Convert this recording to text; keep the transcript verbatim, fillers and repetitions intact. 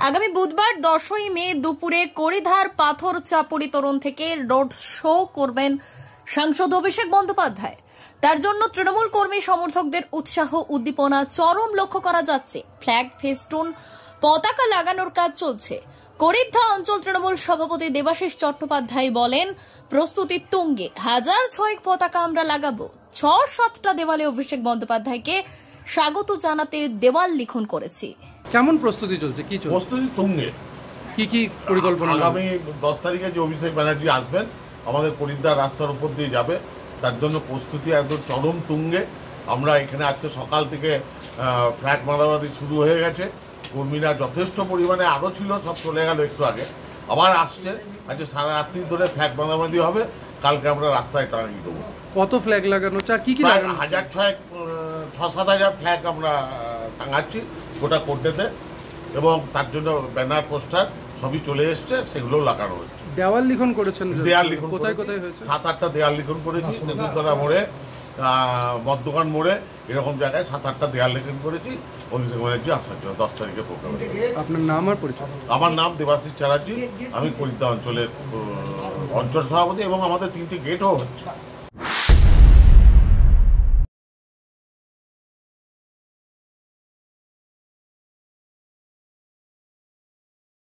আগামী বুধবার দশই মে দুপুরে কড়িধার পাথর চাপড়ি তোরণ থেকে রোড শো করবেন সাংসদ অভিষেক বন্দ্যোপাধ্যায়। তার জন্য তৃণমূল কর্মী সমর্থকদের উৎসাহ উদ্দীপনা চরম লক্ষ্য করা যাচ্ছে। ফ্ল্যাগ ফেস্টুন পতাকা লাগানোর কাজ চলছে। কড়িধা অঞ্চল তৃণমূল সভাপতি দেবাশিস চট্টোপাধ্যায় বলেন, প্রস্তুতি তুঙ্গে, হাজার ছয়েক পতাকা আমরা লাগাবো। ছ সাতটা দেওয়ালে অভিষেক বন্দ্যোপাধ্যায়কে স্বাগত জানাতে দেওয়াল লিখন করেছি। কেমন প্রস্তুতি চলছে? কি চলছে? প্রস্তুতি তুঙ্গে। কি কি পরিকল্পনা? আগামী দশ তারিখে যে অভিষেক ব্যানার্জি আসবেন, আমাদের কড়িধার রাস্তার উপর দিয়ে যাবে, তার জন্য প্রস্তুতি একদম চরম তুঙ্গে। আমরা এখানে আজকে সকাল থেকে ফ্ল্যাগ বাঁধাবাঁধি শুরু হয়ে গেছে। কর্মীরা যথেষ্ট পরিমাণে আরও ছিল, সব চলে গেল একটু আগে, আবার আসছে। আজকে সারা রাত্রি ধরে ফ্ল্যাগ বাঁধাবাঁধি হবে, কালকে আমরা রাস্তায় টাঙিয়ে দেবো। কত ফ্ল্যাগ লাগানো হচ্ছে আর কি কি লাগানো? হাজার ছয় ছ সাত হাজার ফ্ল্যাগ আমরা টাঙাচ্ছি গোটা কোর্টেতে, এবং তার জন্য ব্যানার পোস্টার সবই চলে এসছে, সেগুলোও লাগানো হচ্ছে। দেওয়াল লিখন করেছেন? দেয়াল লিখন কোথায় কোথায় হয়েছে? সাত আটটা দেয়াল লিখন করেছি। নেতুতলা মোড়ে, মদ্দোকান মোড়ে, এরকম জায়গায় সাত আটটা দেয়াল লিখন করেছি অভিষেক ব্যানার্জি আসার জন্য দশ তারিখে প্রোগ্রাম। আপনার নাম আর পরিচয়? আমার নাম দেবাশিস চ্যাটার্জি, আমি কড়িধা অঞ্চলের অঞ্চল সভাপতি, এবং আমাদের তিনটি গেটও হচ্ছে।